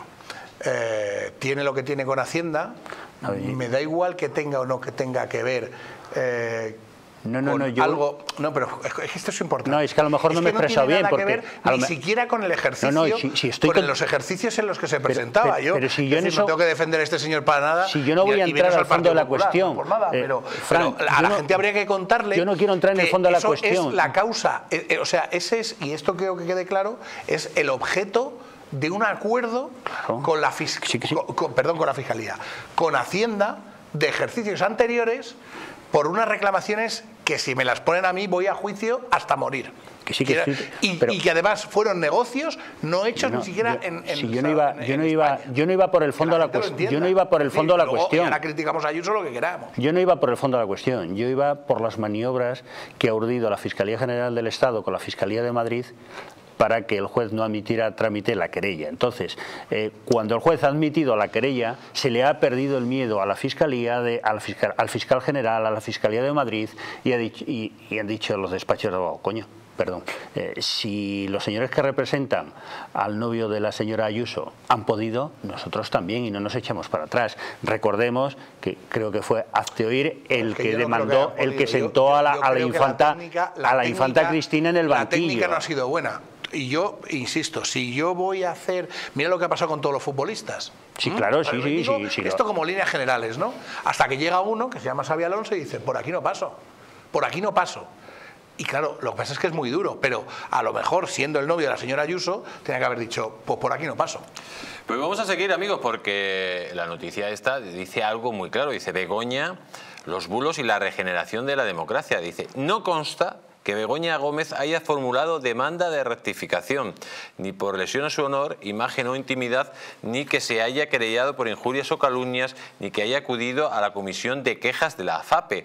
eh, tiene lo que tiene con Hacienda, no, y... me da igual que tenga o no que tenga que ver eh, No, no, no, yo... algo, no, pero es que esto es importante. No, es que a lo mejor no me he expresado bien. No tiene nada porque que ver, ni me... siquiera con el ejercicio, no, no, si, si estoy con con... los ejercicios en los que se presentaba. Pero, yo, pero si yo es decir, eso... no tengo que defender a este señor para nada. Si yo no voy y, a entrar al fondo de la Popular, cuestión. No por nada, eh, pero, Fran, pero a la no, gente habría que contarle. Yo no quiero entrar en el fondo de la cuestión. Es la causa, eh, eh, o sea, ese es, y esto creo que quede claro, es el objeto de un acuerdo claro. con la fis... sí, sí. Con, con, perdón, con la Fiscalía, con Hacienda de ejercicios anteriores por unas reclamaciones que si me las ponen a mí voy a juicio hasta morir. Que sí, que sí, y, pero, y que además fueron negocios no hechos no, ni siquiera yo, en, en, si yo no iba, yo no iba, yo no iba por el fondo de la cuestión. Yo no iba por el fondo de la cuestión. Ahora criticamos a Ayuso lo que queramos. Yo no iba por el fondo de la cuestión. Yo iba por las maniobras que ha urdido la Fiscalía General del Estado con la Fiscalía de Madrid para que el juez no admitiera trámite la querella. Entonces, eh, cuando el juez ha admitido la querella, se le ha perdido el miedo a la Fiscalía, de, al, fiscal, al fiscal general, a la Fiscalía de Madrid, y, ha dicho, y, y han dicho los despachos de abogados, coño, perdón, eh, si los señores que representan al novio de la señora Ayuso han podido, nosotros también, y no nos echamos para atrás. Recordemos que creo que fue Hazteoír el que, que demandó, que el que sentó yo, a la, yo a la infanta, la técnica, la a la técnica, infanta Cristina en el banquillo. La técnica no ha sido buena. Y yo, insisto, si yo voy a hacer... Mira lo que ha pasado con todos los futbolistas. Sí, claro, sí, sí, digo, sí, sí. Esto como líneas generales, ¿no? Hasta que llega uno que se llama Xabi Alonso y dice, por aquí no paso, por aquí no paso. Y claro, lo que pasa es que es muy duro, pero a lo mejor, siendo el novio de la señora Ayuso, tenía que haber dicho, pues por aquí no paso. Pues vamos a seguir, amigos, porque la noticia esta dice algo muy claro. Dice, Begoña, los bulos y la regeneración de la democracia. Dice, no consta que Begoña Gómez haya formulado demanda de rectificación, ni por lesión a su honor, imagen o intimidad, ni que se haya querellado por injurias o calumnias, ni que haya acudido a la comisión de quejas de la AFAPE.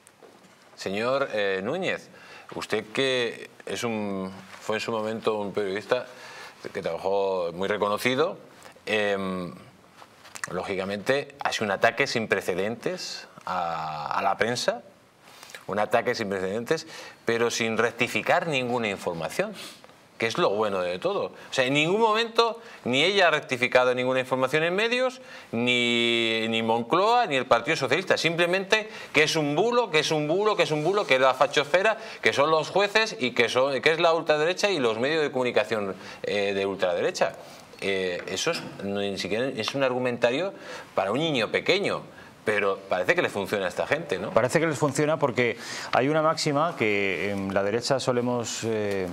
Señor eh, Núñez, usted que es un, fue en su momento un periodista que trabajó muy reconocido, eh, lógicamente ha sido un ataque sin precedentes a, a la prensa, un ataque sin precedentes, pero sin rectificar ninguna información, que es lo bueno de todo. O sea, en ningún momento ni ella ha rectificado ninguna información en medios, ni, ni Moncloa, ni el Partido Socialista. Simplemente que es un bulo, que es un bulo, que es un bulo, que es la fachosfera, que son los jueces y que, son, que es la ultraderecha y los medios de comunicación eh, de ultraderecha. Eh, eso es, ni siquiera es un argumentario para un niño pequeño. Pero parece que le funciona a esta gente, ¿no? Parece que les funciona porque hay una máxima que en la derecha solemos eh,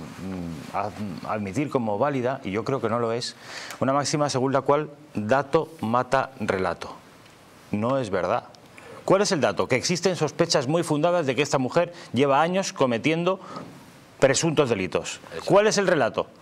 admitir como válida, y yo creo que no lo es, una máxima según la cual dato mata relato. No es verdad. ¿Cuál es el dato? Que existen sospechas muy fundadas de que esta mujer lleva años cometiendo presuntos delitos. ¿Cuál es el relato?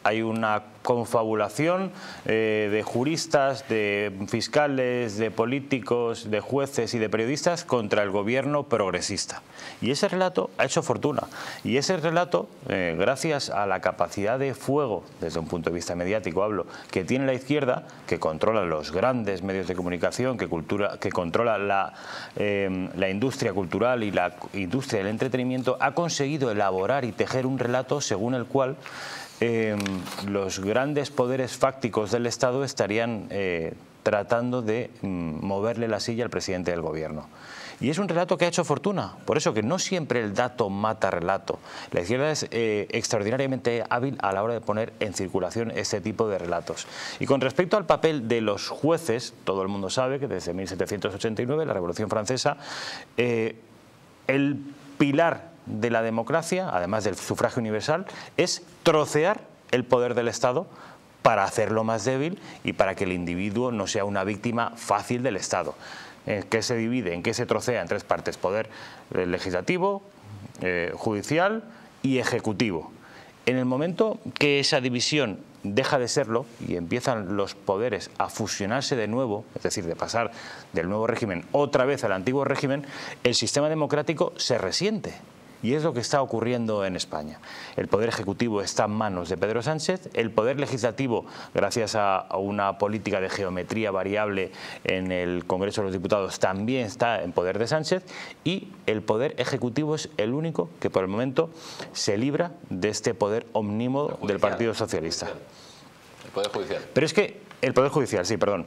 hay una confabulación eh, de juristas, de fiscales, de políticos, de jueces y de periodistas contra el gobierno progresista. Y ese relato ha hecho fortuna. Y ese relato, eh, gracias a la capacidad de fuego, desde un punto de vista mediático hablo, que tiene la izquierda, que controla los grandes medios de comunicación, que, cultura, que controla la, eh, la industria cultural y la industria del entretenimiento, ha conseguido elaborar y tejer un relato según el cual Eh, los grandes poderes fácticos del Estado estarían eh, tratando de mm, moverle la silla al presidente del gobierno. Y es un relato que ha hecho fortuna. Por eso que no siempre el dato mata relato. La izquierda es eh, extraordinariamente hábil a la hora de poner en circulación este tipo de relatos. Y con respecto al papel de los jueces, todo el mundo sabe que desde mil setecientos ochenta y nueve, la Revolución Francesa, eh, el pilar de la democracia, además del sufragio universal, es trocear el poder del Estado para hacerlo más débil y para que el individuo no sea una víctima fácil del Estado. ¿En qué se divide? ¿En qué se trocea? En tres partes: poder eh, legislativo, eh, judicial y ejecutivo. En el momento que esa división deja de serlo y empiezan los poderes a fusionarse de nuevo, es decir, de pasar del nuevo régimen otra vez al antiguo régimen, el sistema democrático se resiente. Y es lo que está ocurriendo en España. El Poder Ejecutivo está en manos de Pedro Sánchez, el Poder Legislativo, gracias a una política de geometría variable en el Congreso de los Diputados, también está en poder de Sánchez, y el Poder Ejecutivo es el único que por el momento se libra de este poder omnímodo del Partido Socialista. El Poder Judicial. Pero es que el Poder Judicial, sí, perdón.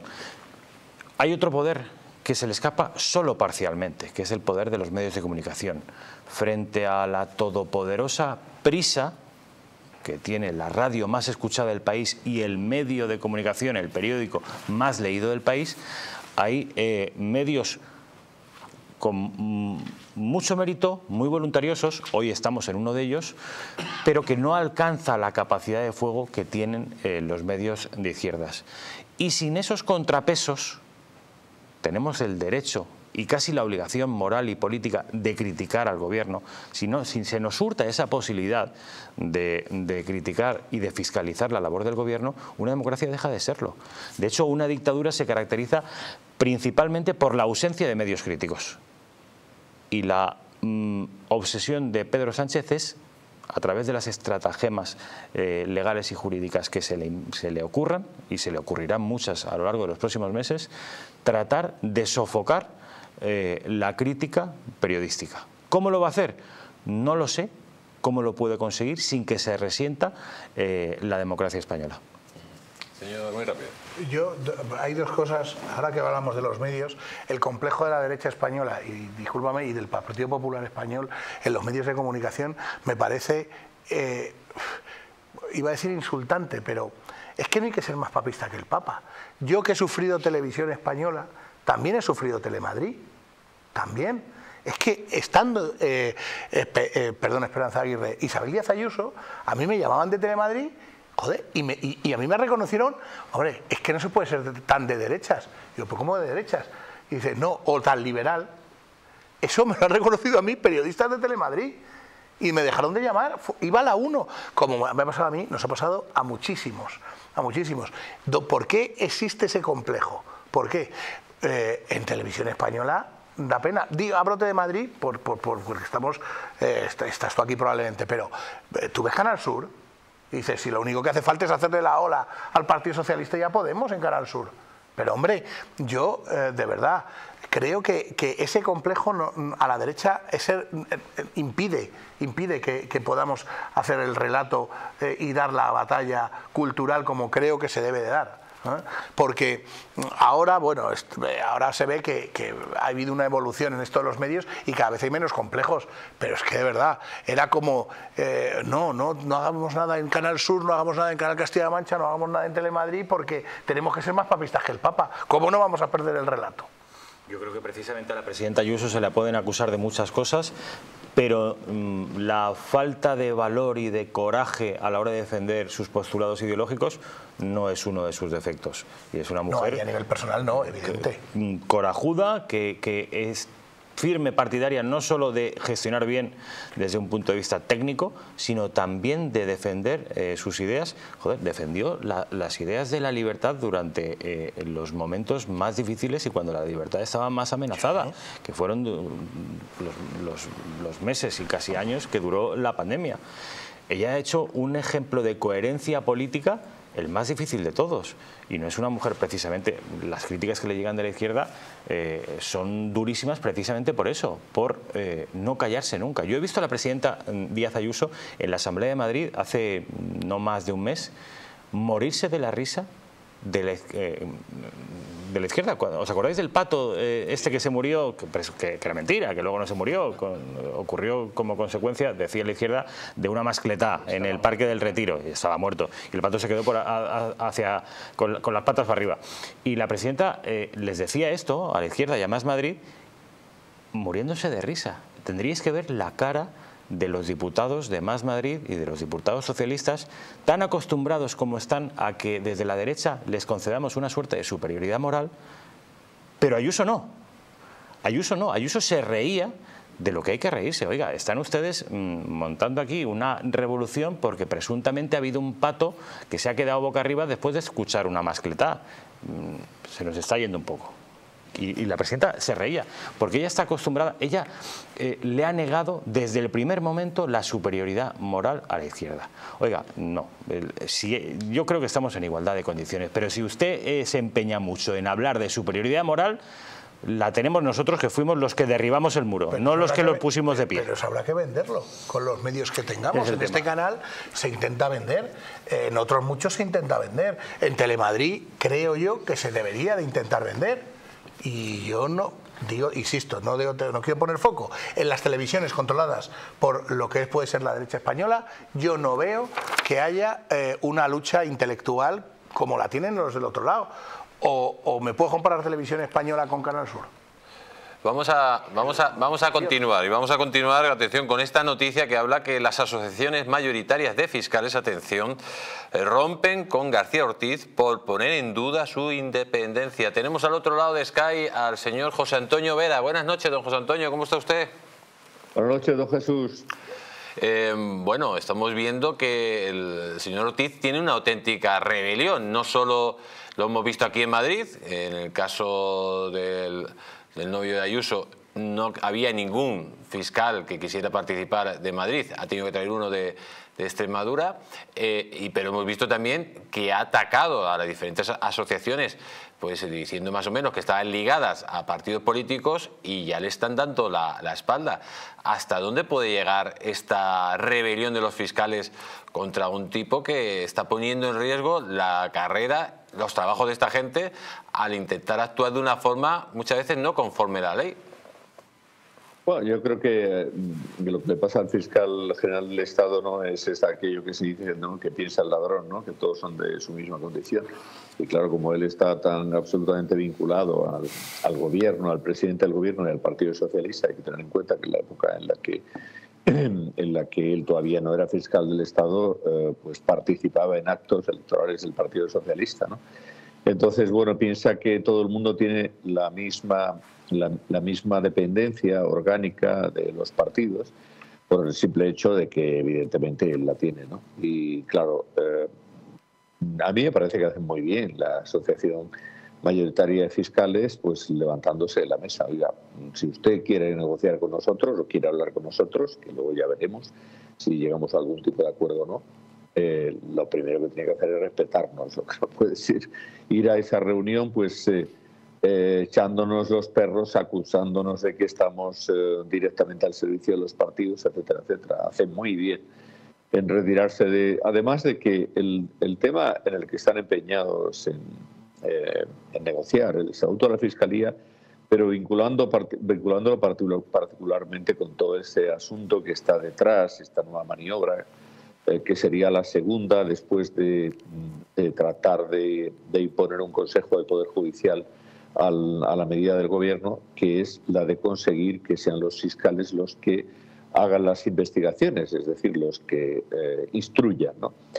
Hay otro poder que se le escapa solo parcialmente, que es el poder de los medios de comunicación. Frente a la todopoderosa prisa que tiene la radio más escuchada del país y el medio de comunicación, el periódico más leído del país, hay eh, medios con mm, mucho mérito, muy voluntariosos, hoy estamos en uno de ellos, pero que no alcanza la capacidad de fuego que tienen eh, los medios de izquierdas. Y sin esos contrapesos tenemos el derecho y casi la obligación moral y política de criticar al gobierno. Si, no, si se nos hurta esa posibilidad de, de criticar y de fiscalizar la labor del gobierno, una democracia deja de serlo. De hecho, una dictadura se caracteriza principalmente por la ausencia de medios críticos. Y la mm, obsesión de Pedro Sánchez es, a través de las estratagemas eh, legales y jurídicas que se le, se le ocurran, y se le ocurrirán muchas a lo largo de los próximos meses, tratar de sofocar eh, la crítica periodística. ¿Cómo lo va a hacer? No lo sé. ¿Cómo lo puede conseguir sin que se resienta eh, la democracia española? Señor, muy rápido. Yo, hay dos cosas, ahora que hablamos de los medios, el complejo de la derecha española, y discúlpame, y del Partido Popular Español en los medios de comunicación, me parece, eh, iba a decir insultante, pero es que no hay que ser más papista que el Papa. Yo que he sufrido televisión española, también he sufrido Telemadrid, también. Es que estando, eh, eh, eh, perdón, Esperanza Aguirre, Isabel Díaz Ayuso, a mí me llamaban de Telemadrid, joder, y, me, y, y a mí me reconocieron, hombre, es que no se puede ser tan de derechas. Digo, ¿pero cómo de derechas? Y dice, no, o tan liberal. Eso me lo han reconocido a mí, periodistas de Telemadrid. Y me dejaron de llamar, iba a la uno. Como me ha pasado a mí, nos ha pasado a muchísimos, a muchísimos. ¿Por qué existe ese complejo? ¿Por qué? Eh, en televisión española da pena. Digo, abrote de Madrid, por, por, por, porque estamos, eh, estás tú aquí probablemente, pero eh, tú ves Canal Sur. Y dices, si lo único que hace falta es hacerle la ola al Partido Socialista, ya podemos en Canal Sur. Pero hombre, yo eh, de verdad creo que, que ese complejo no, a la derecha ese, eh, impide, impide que, que podamos hacer el relato eh, y dar la batalla cultural como creo que se debe de dar. ¿eh? Porque ahora, bueno, ahora se ve que, que ha habido una evolución en esto de los medios y cada vez hay menos complejos, pero es que de verdad, era como, eh, no, no, no hagamos nada en Canal Sur, no hagamos nada en Canal Castilla-La Mancha, no hagamos nada en Telemadrid porque tenemos que ser más papistas que el Papa. ¿Cómo no vamos a perder el relato? Yo creo que precisamente a la presidenta Ayuso se la pueden acusar de muchas cosas, pero mmm, la falta de valor y de coraje a la hora de defender sus postulados ideológicos no es uno de sus defectos. Y es una mujer... No, y a nivel personal no, evidente. Que, corajuda, que, que es firme partidaria no solo de gestionar bien desde un punto de vista técnico, sino también de defender eh, sus ideas. Joder, defendió la, las ideas de la libertad durante eh, los momentos más difíciles y cuando la libertad estaba más amenazada, que fueron los, los, los meses y casi años que duró la pandemia. Ella ha hecho un ejemplo de coherencia política, el más difícil de todos, y no es una mujer precisamente, las críticas que le llegan de la izquierda eh, son durísimas precisamente por eso, por eh, no callarse nunca. Yo he visto a la presidenta Díaz Ayuso en la Asamblea de Madrid hace no más de un mes morirse de la risa de la, eh, de la izquierda. ¿Os acordáis del pato eh, este que se murió? Que, que, que era mentira, que luego no se murió, con, ocurrió como consecuencia, decía la izquierda, de una mascletá en el Parque del Retiro, y estaba muerto, y el pato se quedó por a, a, hacia, con, con las patas para arriba. Y la presidenta eh, les decía esto a la izquierda y a Más Madrid, muriéndose de risa. Tendríais que ver la cara de los diputados de Más Madrid y de los diputados socialistas, tan acostumbrados como están a que desde la derecha les concedamos una suerte de superioridad moral, pero Ayuso no. Ayuso no. Ayuso se reía de lo que hay que reírse. Oiga, están ustedes mmm, montando aquí una revolución porque presuntamente ha habido un pato que se ha quedado boca arriba después de escuchar una mascletá. Mm, se nos está yendo un poco. Y, y la presidenta se reía, porque ella está acostumbrada, ella eh, le ha negado desde el primer momento la superioridad moral a la izquierda. Oiga, no, el, si, yo creo que estamos en igualdad de condiciones, pero si usted eh, se empeña mucho en hablar de superioridad moral, la tenemos nosotros, que fuimos los que derribamos el muro, pero no los que, que lo pusimos de pie. Pero eso habrá que venderlo con los medios que tengamos. En tema. Este canal se intenta vender, en otros muchos se intenta vender. En Telemadrid creo yo que se debería de intentar vender. Y yo no, digo, insisto, no, digo, no quiero poner foco en las televisiones controladas por lo que puede ser la derecha española. Yo no veo que haya eh, una lucha intelectual como la tienen los del otro lado. O, o me puedo comparar televisión española con Canal Sur. Vamos a, vamos, a, vamos a continuar y vamos a continuar, atención, con esta noticia que habla que las asociaciones mayoritarias de fiscales, atención, rompen con García Ortiz por poner en duda su independencia. Tenemos al otro lado de Sky al señor José Antonio Vera. Buenas noches, don José Antonio, ¿cómo está usted? Buenas noches, don Jesús. Eh, bueno, estamos viendo que el señor Ortiz tiene una auténtica rebelión. No solo lo hemos visto aquí en Madrid, en el caso del... del novio de Ayuso, no había ningún fiscal que quisiera participar de Madrid, ha tenido que traer uno de, de Extremadura, eh, y, pero hemos visto también que ha atacado a las diferentes asociaciones, pues diciendo más o menos que estaban ligadas a partidos políticos y ya le están dando la, la espalda. ¿Hasta dónde puede llegar esta rebelión de los fiscales contra un tipo que está poniendo en riesgo la carrera, los trabajos de esta gente, al intentar actuar de una forma muchas veces no conforme a la ley? Bueno, yo creo que lo que le pasa al fiscal general del Estado no es, es aquello que se dice, ¿no?, que piensa el ladrón, ¿no?, que todos son de su misma condición. Y claro, como él está tan absolutamente vinculado al, al gobierno, al presidente del gobierno y al Partido Socialista, hay que tener en cuenta que en la época en la que en la que él todavía no era fiscal del Estado, eh, pues participaba en actos electorales del Partido Socialista, ¿no? Entonces, bueno, piensa que todo el mundo tiene la misma, la, la misma dependencia orgánica de los partidos por el simple hecho de que evidentemente él la tiene, ¿no? Y claro, eh, a mí me parece que hacen muy bien la asociación mayoritaria de fiscales, pues levantándose de la mesa. Oiga, si usted quiere negociar con nosotros o quiere hablar con nosotros, que luego ya veremos si llegamos a algún tipo de acuerdo o no, eh, lo primero que tiene que hacer es respetarnos. Lo que no puede ser ir a esa reunión pues eh, eh, echándonos los perros, acusándonos de que estamos eh, directamente al servicio de los partidos, etcétera, etcétera. Hace muy bien en retirarse de... Además de que el, el tema en el que están empeñados en Eh, en negociar el estatuto de la Fiscalía, pero vinculando, vinculándolo particularmente con todo ese asunto que está detrás, esta nueva maniobra, eh, que sería la segunda después de, de tratar de, de imponer un Consejo de Poder Judicial al, a la medida del Gobierno, que es la de conseguir que sean los fiscales los que hagan las investigaciones, es decir, los que eh, instruyan, ¿no?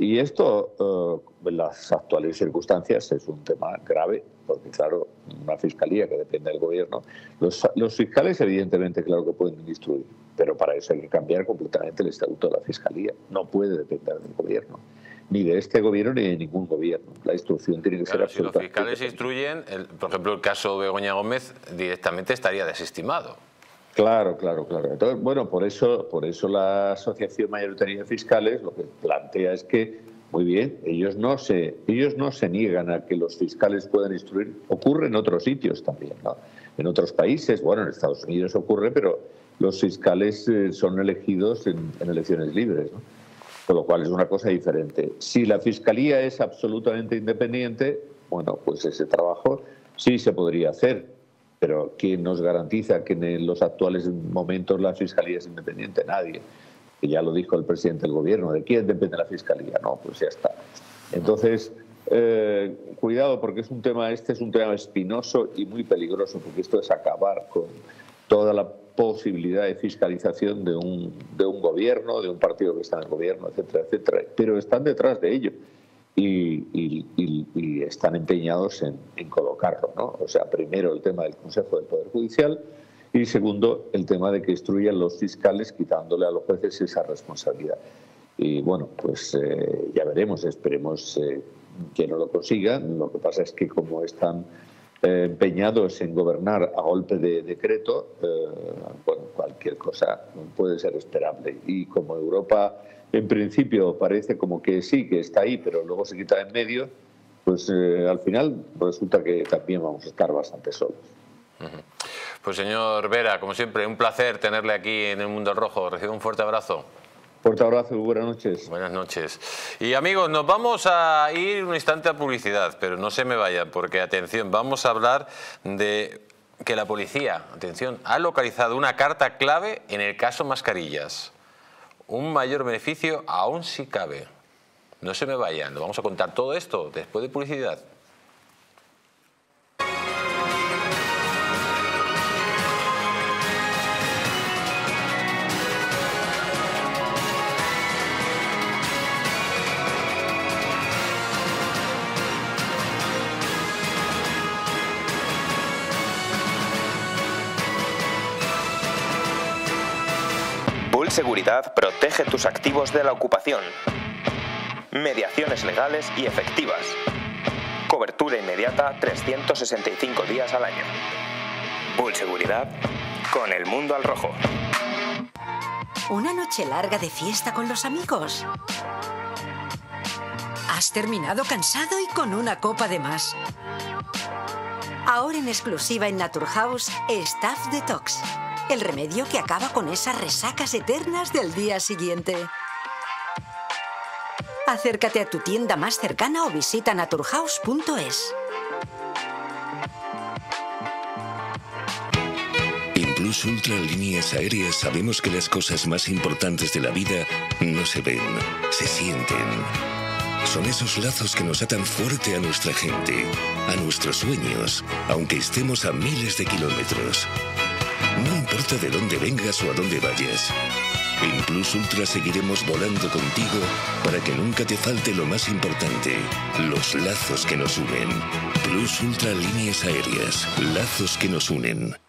y esto, uh, en las actuales circunstancias, es un tema grave, porque claro, una fiscalía que depende del gobierno, los, los fiscales evidentemente claro que pueden instruir, pero para eso hay que cambiar completamente el estatuto de la fiscalía. No puede depender del gobierno, ni de este gobierno ni de ningún gobierno. La instrucción tiene que claro, ser si absoluta. Si los fiscales instruyen, el, por ejemplo, el caso Begoña Gómez directamente estaría desestimado. Claro, claro, claro. Entonces, bueno, por eso, por eso la Asociación Mayoritaria de Fiscales lo que plantea es que, muy bien, ellos no se, ellos no se niegan a que los fiscales puedan instruir. Ocurre en otros sitios también, ¿no? En otros países, bueno, en Estados Unidos ocurre, pero los fiscales eh, son elegidos en, en elecciones libres, ¿no? Con lo cual es una cosa diferente. Si la Fiscalía es absolutamente independiente, bueno, pues ese trabajo sí se podría hacer. Pero ¿quién nos garantiza que en los actuales momentos la Fiscalía es independiente? Nadie. Que ya lo dijo el presidente del Gobierno. ¿De quién depende la Fiscalía? No, pues ya está. Entonces, eh, cuidado, porque es un tema, este es un tema espinoso y muy peligroso, porque esto es acabar con toda la posibilidad de fiscalización de un, de un gobierno, de un partido que está en el gobierno, etcétera, etcétera. Pero están detrás de ello. Y, y, y, y están empeñados en, en colocarlo, ¿no? O sea, primero el tema del Consejo del Poder Judicial y segundo el tema de que instruyan los fiscales quitándole a los jueces esa responsabilidad. Y bueno, pues eh, ya veremos, esperemos eh, que no lo consigan. Lo que pasa es que como están eh, empeñados en gobernar a golpe de decreto, eh, bueno, cualquier cosa puede ser esperable. Y como Europa en principio parece como que sí, que está ahí, pero luego se quita en medio, pues eh, al final resulta que también vamos a estar bastante solos. Pues señor Vera, como siempre, un placer tenerle aquí en El Mundo al Rojo. Recibe un fuerte abrazo. Fuerte abrazo y buenas noches. Buenas noches. Y amigos, nos vamos a ir un instante a publicidad, pero no se me vayan, porque atención, vamos a hablar de que la policía, atención, ha localizado una carta clave en el caso Mascarillas. Un mayor beneficio aún si cabe. No se me vayan, nos vamos a contar todo esto después de publicidad. Seguridad protege tus activos de la ocupación. Mediaciones legales y efectivas. Cobertura inmediata trescientos sesenta y cinco días al año. Bull Seguridad con El Mundo al Rojo. ¿Una noche larga de fiesta con los amigos? ¿Has terminado cansado y con una copa de más? Ahora en exclusiva en Naturhaus, Staff Detox. El remedio que acaba con esas resacas eternas del día siguiente. Acércate a tu tienda más cercana o visita naturhaus punto es. En Plus Ultra Líneas Aéreas sabemos que las cosas más importantes de la vida no se ven, se sienten. Son esos lazos que nos atan fuerte a nuestra gente, a nuestros sueños, aunque estemos a miles de kilómetros. No importa de dónde vengas o a dónde vayas. En Plus Ultra seguiremos volando contigo para que nunca te falte lo más importante, los lazos que nos unen. Plus Ultra Líneas Aéreas, lazos que nos unen.